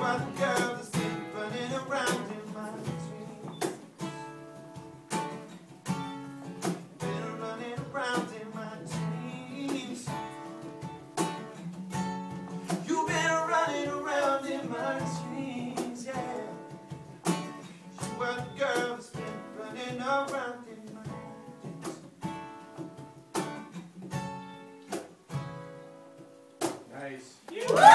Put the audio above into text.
are the girl that's been running around in my dreams. Been running around in my dreams. You've been running around in my dreams, yeah. You are the girl that's been running around in my dreams. Nice.